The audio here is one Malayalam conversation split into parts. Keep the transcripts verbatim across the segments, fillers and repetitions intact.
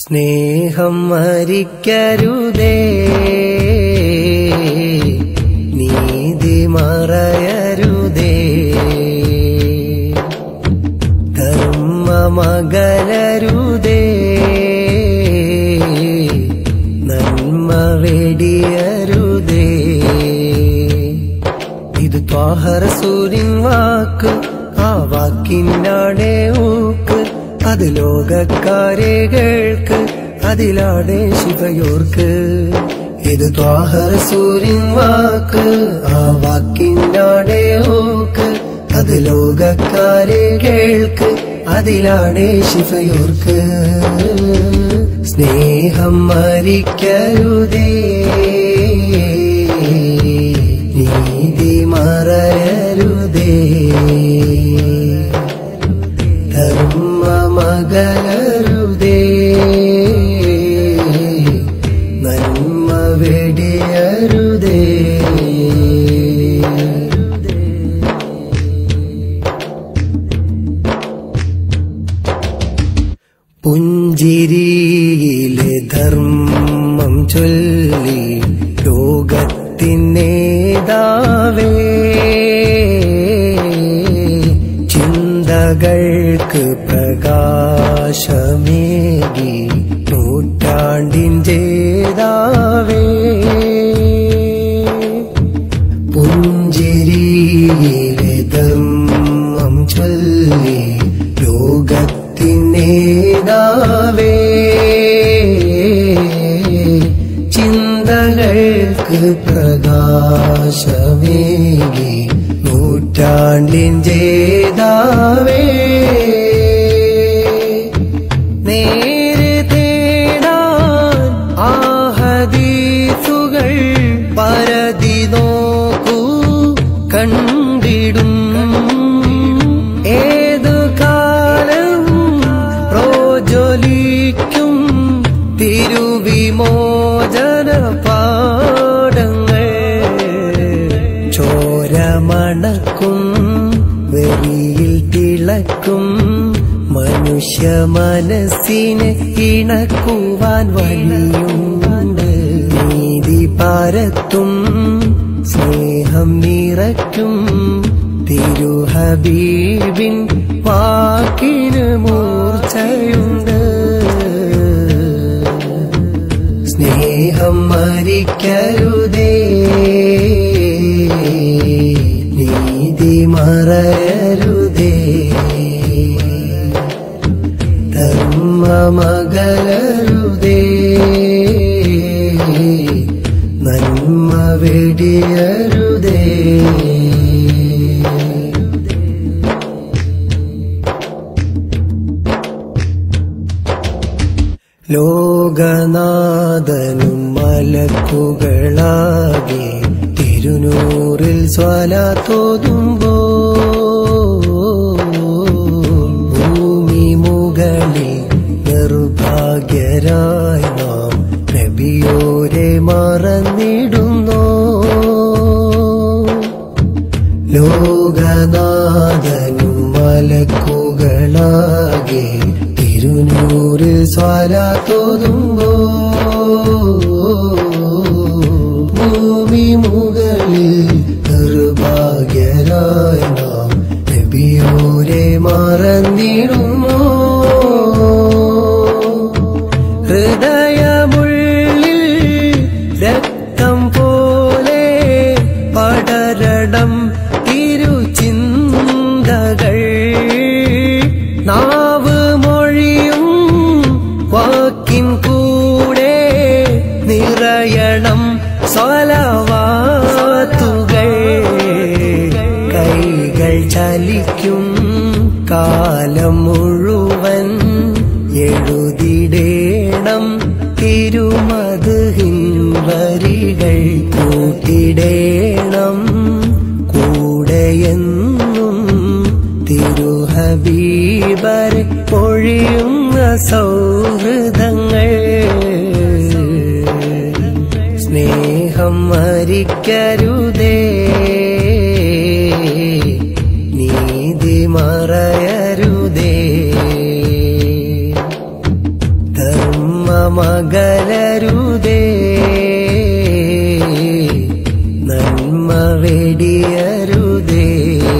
സ്നേഹം മരിക്കരുതേ, നീതി മറയരുതേ, ധർമ്മമകലരുതേ, നന്മ വെടിയരുതേ. ഇത് ത്വാഹ റസൂലിൻ വാക്ക്, ആ വാക്കിനാടെ ഊക്ക്, അത് ലോകക്കാരെ കേൾക്ക്, അതിലാടെ ശിവയോർക്ക്. ഇത് ത്വാഹ റസൂലിൻ വാക്ക്, ആ വാക്കിനാടെ ഊക്ക്, അത് ലോകക്കാരെ കേൾക്ക്, അതിലാടെ ശിവയോർക്ക്. സ്നേഹം മരിക്കരുതേ, നീതി മറയരുതേ, ധർമ്മമകലരുതേ, നന്മ വെടിയരുതേ. പുഞ്ചിരിയിലെ ധർമ്മം ചൊല്ലി ലോകത്തിനേതാവേ, ചിന്തകൾക്ക് പ്രകാശമേകി നൂറ്റാണ്ടിൻ ജേതാവേ. പുഞ്ചിരിയിലെ ധർമ്മം ചൊല്ലി ലോകത്തിനേതാവേ, ചിന്തകൾക്ക് പ്രകാശമേകി നൂറ്റാണ്ടിൻ ജേതാവേ. നേരെ തേടാൻ ആ ഹദീസുകൾ പരതി നോക്കൂ, കണ്ടിടും ഏതു കാലം പ്രോജ്വലിക്കും തിരുവിമോചന പാഠങ്ങൾ. ചോരമണക്കും വെറിയിൽ തിളക്കും മനുഷ്യ മനസ്സിനെ ഇണക്കുവാൻ വഴിയുണ്ട്. നീതി പരത്തും സ്നേഹം നിറയ്ക്കും തിരുഹബീബിൻ വാക്കിന് മൂർച്ചയുണ്ട്. സ്നേഹം മരിക്കരുതേ, നീതി മറയരുതേ, ധർമ്മമകലരുതേ, നന്മ വെടിയരുതേ. ലോകനാഥനും മലക്കുകളാകെ തിരുനൂറിൽ സ്വലാത്തോതുമ്പോൾ ഭൂമി മുകളിൽ നിർഭാഗ്യരായി നാം നബിയോരെ മറന്നിടുന്നു. ലോകനാഥനും മലക്കുകളാകെ തിരുനൂറിൽ സ്വലാത്തോതുമ്പോൾ ഭൂമി മുകളിൽ നിർഭാഗ്യരായി നാം നബിയോരെ മറന്നിടുന്നു. ഹൃദയമുള്ളിൽ രക്തം പോലെ പടരണം തിരുചിന്തകൾ, നാവ് മൊഴിയും വാക്കിൻ കൂടെ നിറയണം സ്വലവാത്തുകൾ. കൈകൾ ചലിക്കും കാലം മുഴുവൻ എഴുതിടേണം തിരുമദ്ഹിൻ വരികൾ, കൂട്ടിടേണം കൂടെയെന്നും തിരുഹബീബരെ പൊഴിയുന്ന സൗഹൃദങ്ങൾ. സ്നേഹം മരിക്കരുതേ, നീതി മറയരുതേ, ധർമ്മ സ്നേഹമകലരുതേ നന്മ വെടിയരുതേ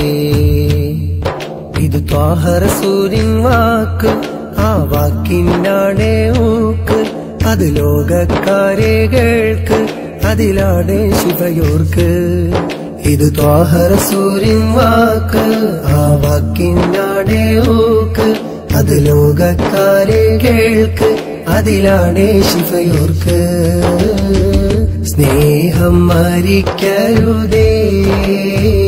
ഇത് ത്വാഹ റസൂലിൻ വാക്ക് ആ വാക്കിനാണേ ഊക്ക് അത് ലോകക്കാരെ കേൾക്ക് അതിലാണേ ശിവയോർക്ക് ഇത് ത്വാഹ റസൂലിൻ വാക്ക് ആ വാക്കിനാണേ ഊക്ക് അത് ലോകക്കാരെ കേൾക്ക് അതിലാണേ ശിവയോർക്ക് സ്നേഹം മരിക്കരുതേ